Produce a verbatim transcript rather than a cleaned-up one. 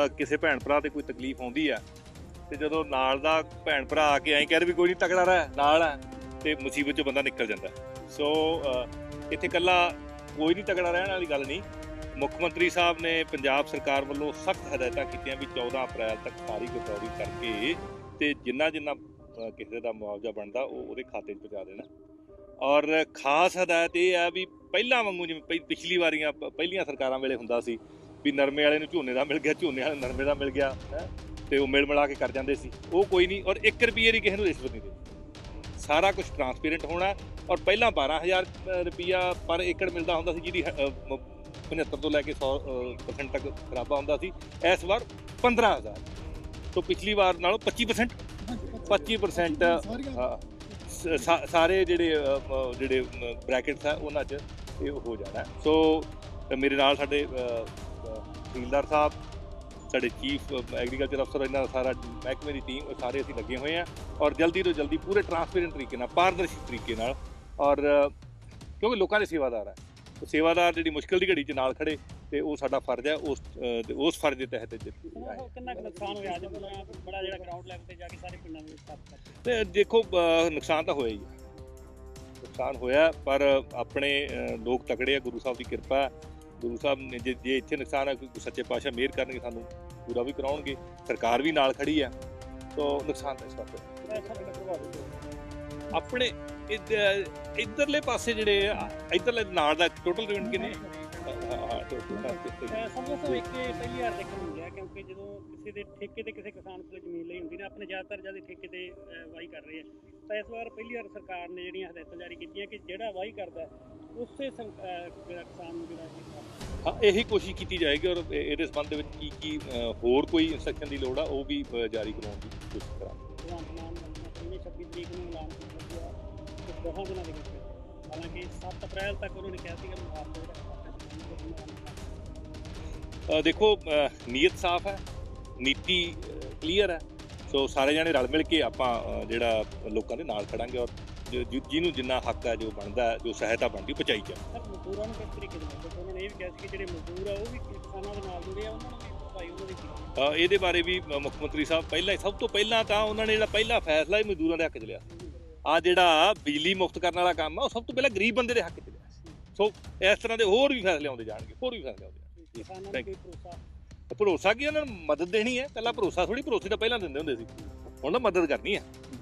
ਕਿਸੇ ਭੈਣ ਭਰਾ ਤੇ ਕੋਈ ਤਕਲੀਫ ਆਉਂਦੀ ਆ ਤੇ ਜਦੋਂ ਨਾਲ ਦਾ ਭੈਣ ਭਰਾ ਆ ਕੇ ਐਂ ਕਹਿ ਵੀ ਕੋਈ ਨਹੀਂ ਤਕੜਾ ਰਹਿ ਨਾਲ ਹੈ ਤੇ ਮੁਸੀਬਤ 'ਚੋਂ ਬੰਦਾ ਨਿਕਲ ਜਾਂਦਾ। ਸੋ ਇੱਥੇ ਇਕੱਲਾ ਕੋਈ ਨਹੀਂ ਤਕੜਾ ਰਹਿਣ ਵਾਲੀ ਗੱਲ ਨਹੀਂ। ਮੁੱਖ ਮੰਤਰੀ ਸਾਹਿਬ ਨੇ ਪੰਜਾਬ ਸਰਕਾਰ ਵੱਲੋਂ ਸਖਤ ਹਦਾਇਤਾਂ ਕੀਤੀਆਂ ਵੀ ਚੌਦਾਂ ਅਪ੍ਰੈਲ ਤੱਕ ਸਾਰੀ ਗਰਦੌਰੀ ਕਰਕੇ ਤੇ ਜਿੰਨਾ ਜਿੰਨਾ ਕਿਸੇ ਦਾ ਮੁਆਵਜ਼ਾ ਬਣਦਾ ਉਹ ਉਹਦੇ ਖਾਤੇ 'ਚ ਪਹੁੰਚਾ ਦੇਣਾ। ਔਰ ਖਾਸ ਹਦਾਇਤ ਇਹ ਹੈ ਵੀ ਪਹਿਲਾਂ ਵਾਂਗੂ ਜਿਵੇਂ ਪਿਛਲੀ ਵਾਰੀਆਂ ਪਹਿਲੀਆਂ ਸਰਕਾਰਾਂ ਵੇਲੇ ਹੁੰਦਾ ਸੀ ਵੀ ਨਰਮੇ ਵਾਲੇ ਨੂੰ ਝੋਨੇ ਦਾ ਮਿਲ ਗਿਆ, ਝੋਨੇ ਵਾਲੇ ਨਰਮੇ ਦਾ ਮਿਲ ਗਿਆ ਹੈ ਤੇ ਉਹ ਮਿਲ ਮਿਲਾ ਕੇ ਕਰ ਜਾਂਦੇ ਸੀ, ਉਹ ਕੋਈ ਨਹੀਂ। ਔਰ ਇੱਕ ਰੁਪਈਏ ਦੀ ਕਿਸੇ ਨੂੰ ਰਿਸ਼ਵਤ ਨਹੀਂ ਦੇਣੀ, ਸਾਰਾ ਕੁਝ ਟਰਾਂਸਪੇਰੈਂਟ ਹੋਣਾ। ਔਰ ਪਹਿਲਾਂ ਬਾਰਾਂ ਹਜ਼ਾਰ ਰੁਪਈਆ ਪਰ ਏਕੜ ਮਿਲਦਾ ਹੁੰਦਾ ਸੀ, ਜਿਹਦੀ ਪਝੱਤਰ ਤੋਂ ਲੈ ਕੇ ਸੌ ਪਰਸੈਂਟ ਤੱਕ ਖਰਾਬਾ ਹੁੰਦਾ ਸੀ। ਇਸ ਵਾਰ ਪੰਦਰਾਂ ਹਜ਼ਾਰ ਤੋਂ ਪਿਛਲੀ ਵਾਰ ਨਾਲੋਂ ਪੱਚੀ ਪਰਸੈਂਟ ਪੱਚੀ ਪਰਸੈਂਟ ਸਾਰੇ ਜਿਹੜੇ ਜਿਹੜੇ ਬ੍ਰੈਕਟਸ ਆ ਉਹਨਾਂ 'ਚ ਇਹ ਹੋ ਜਾਣਾ। ਸੋ ਮੇਰੇ ਨਾਲ ਸਾਡੇ ਤਹਿਸੀਲਦਾਰ ਸਾਹਿਬ, ਸਾਡੇ ਚੀਫ ਐਗਰੀਕਲਚਰ ਅਫਸਰ, ਇਹਨਾਂ ਦਾ ਸਾਰਾ ਮਹਿਕਮੇ ਦੀ ਟੀਮ, ਸਾਰੇ ਅਸੀਂ ਲੱਗੇ ਹੋਏ ਹਾਂ ਔਰ ਜਲਦੀ ਤੋਂ ਜਲਦੀ ਪੂਰੇ ਟਰਾਂਸਪੇਰੈਂਟ ਤਰੀਕੇ ਨਾਲ, ਪਾਰਦਰਸ਼ੀ ਤਰੀਕੇ ਨਾਲ, ਔਰ ਕਿਉਂਕਿ ਲੋਕਾਂ ਦੇ ਸੇਵਾਦਾਰ ਹੈ, ਸੇਵਾਦਾਰ ਜਿਹੜੀ ਮੁਸ਼ਕਿਲ ਦੀ ਘੜੀ 'ਚ ਨਾਲ ਖੜੇ ਤੇ ਉਹ ਸਾਡਾ ਫਰਜ਼ ਹੈ। ਉਸ ਉਸ ਫਰਜ਼ ਦੇ ਤਹਿਤ ਕਿੰਨਾ ਕੁ ਨੁਕਸਾਨ ਹੋਇਆ ਅੱਜ ਬੜਾ ਜਿਹੜਾ ਗਰਾਊਂਡ ਲੈਵਲ ਤੇ ਜਾ ਕੇ ਸਾਰੇ ਪਿੰਡਾਂ ਦੇ ਵਿੱਚ? ਤੇ ਦੇਖੋ ਨੁਕਸਾਨ ਤਾਂ ਹੋਇਆ ਹੀ ਹੈ, ਨੁਕਸਾਨ ਹੋਇਆ, ਪਰ ਆਪਣੇ ਲੋਕ ਤਕੜੇ ਆ, ਗੁਰੂ ਸਾਹਿਬ ਦੀ ਕਿਰਪਾ ਹੈ। ਗੁਰੂ ਸਾਹਿਬ ਨੇ ਜੇ ਜੇ ਇੱਥੇ ਨੁਕਸਾਨ ਹੈ, ਸੱਚੇ ਪਾਤਸ਼ਾਹ ਮਿਹਰ ਕਰਨਗੇ, ਸਾਨੂੰ ਪੂਰਾ ਵੀ ਕਰਾਉਣਗੇ। ਸਰਕਾਰ ਵੀ ਨਾਲ ਖੜੀ ਆ, ਸੋ ਨੁਕਸਾਨ ਤਾਂ ਇਸ ਵਾਰ ਆਪਣੇ ਇੱਧਰਲੇ ਪਾਸੇ ਜਿਹੜੇ ਇੱਧਰਲੇ ਨਾਲ ਦਾ ਟੋਟਲ ਰੇਟ ਕਿੰਨੇ? ਪਹਿਲੀ ਵਾਰ ਦੇਖਣ ਨੂੰ ਗਿਆ ਕਿਉਂਕਿ ਜਦੋਂ ਕਿਸੇ ਦੇ ਠੇਕੇ ਤੇ ਕਿਸੇ ਕਿਸਾਨ ਕੋਲ ਜ਼ਮੀਨ ਲਈ ਹੁੰਦੀ ਨਾ, ਆਪਣੇ ਜ਼ਿਆਦਾਤਰ ਜਿਆਦਾ ਠੇਕੇ ਤੇ ਵਾਹੀ ਕਰ ਰਹੇ ਆ, ਤਾਂ ਇਸ ਵਾਰ ਪਹਿਲੀ ਵਾਰ ਸਰਕਾਰ ਨੇ ਜਿਹੜੀਆਂ ਹਦਾਇਤਾਂ ਜਾਰੀ ਕੀਤੀਆਂ ਕਿ ਜਿਹੜਾ ਵਾਹੀ ਕਰਦਾ ਉਸੇ ਕਿਸਾਨ ਨੂੰ ਜਿਹੜਾ ਹਾਂ ਇਹੀ ਕੋਸ਼ਿਸ਼ ਕੀਤੀ ਜਾਏਗੀ। ਔਰ ਇਹਦੇ ਸੰਬੰਧ ਦੇ ਵਿੱਚ ਕੀ ਕੀ ਹੋਰ ਕੋਈ ਇੰਸਟਰਕਸ਼ਨ ਦੀ ਲੋੜ ਆ ਉਹ ਵੀ ਜਾਰੀ ਕਰਵਾਉਣ ਦੀ ਕੋਸ਼ਿਸ਼ ਕਰਾਂਗੇ। ਛੱਬੀ ਤਰੀਕ ਨੂੰ ਐਲਾਨ ਕੀਤਾ ਦੋਹਾਂ ਦਿਨਾਂ ਦੇ ਵਿੱਚ, ਹਾਲਾਂਕਿ ਸੱਤ ਅਪ੍ਰੈਲ ਤੱਕ ਉਹਨਾਂ ਨੇ ਕਿਹਾ ਸੀਗਾ ਮੁਆਵਜ਼ਾ। ਦੇਖੋ ਨੀਅਤ ਸਾਫ਼ ਹੈ, ਨੀਤੀ ਕਲੀਅਰ ਹੈ, ਸੋ ਸਾਰੇ ਜਾਣੇ ਰਲ ਮਿਲ ਕੇ ਆਪਾਂ ਜਿਹੜਾ ਲੋਕਾਂ ਦੇ ਨਾਲ ਖੜਾਂਗੇ ਔਰ ਜਿਹਨੂੰ ਜਿੰਨਾ ਹੱਕ ਹੈ, ਜੋ ਬਣਦਾ, ਜੋ ਸਹਾਇਤਾ ਬਣਦੀ ਪਹੁੰਚਾਈ ਜਾਵੇ। ਮਜ਼ਦੂਰਾਂ ਨੂੰ ਕਿਸ ਤਰੀਕੇ ਦੇ ਉਹਨਾਂ ਨੇ ਇਹ ਵੀ ਕਿਹਾ ਸੀ ਕਿ ਜਿਹੜੇ ਮਜ਼ਦੂਰ ਆ ਉਹ ਵੀ ਕਿਸਾਨਾਂ ਦੇ ਨਾਲ ਜੁੜੇ ਆ, ਉਹਨਾਂ ਨੂੰ ਵੀ ਭਾਈ ਉਹਨਾਂ ਦੀ ਇਹਦੇ ਬਾਰੇ ਵੀ ਮੁੱਖ ਮੰਤਰੀ ਸਾਹਿਬ ਪਹਿਲਾਂ ਸਭ ਤੋਂ ਪਹਿਲਾਂ ਤਾਂ ਉਹਨਾਂ ਨੇ ਜਿਹੜਾ ਪਹਿਲਾ ਫੈਸਲਾ ਹੀ ਮਜ਼ਦੂਰਾਂ ਦੇ ਹੱਕ 'ਚ ਲਿਆ। ਆ ਜਿਹੜਾ ਬਿਜਲੀ ਮੁਫਤ ਕਰਨ ਵਾਲਾ ਕੰਮ ਆ ਉਹ ਸਭ ਤੋਂ ਪਹਿਲਾਂ ਗਰੀਬ ਬੰਦੇ ਦੇ ਹੱਕ 'ਚ ਲਿਆ। ਸੋ ਇਸ ਤਰ੍ਹਾਂ ਦੇ ਹੋਰ ਵੀ ਫੈਸਲੇ ਆਉਂਦੇ ਜਾਣਗੇ, ਹੋਰ ਵੀ ਫੈਸਲੇ ਆਉਂਦੇ ਜਾਣਗੇ। ਭਰੋਸਾ ਕੀ, ਉਹਨਾਂ ਨੂੰ ਮਦਦ ਦੇਣੀ ਹੈ, ਪਹਿਲਾਂ ਭਰੋਸਾ ਥੋੜੀ, ਭਰੋਸੇ ਤਾਂ ਪਹਿਲਾਂ ਦਿੰਦੇ ਹੁੰਦੇ ਸੀ, ਹੁਣ ਤਾਂ ਮਦਦ ਕਰਨੀ ਹੈ।